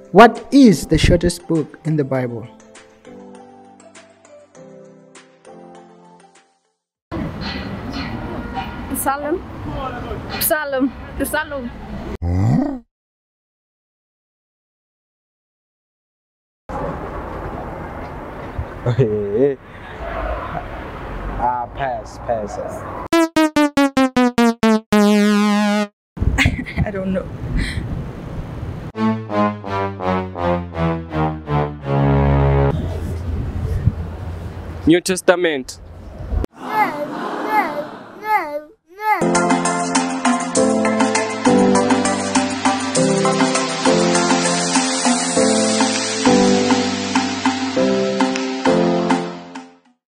What is the shortest book in the Bible? Psalm. The Psalm. Okay. Pass. I don't know. New Testament.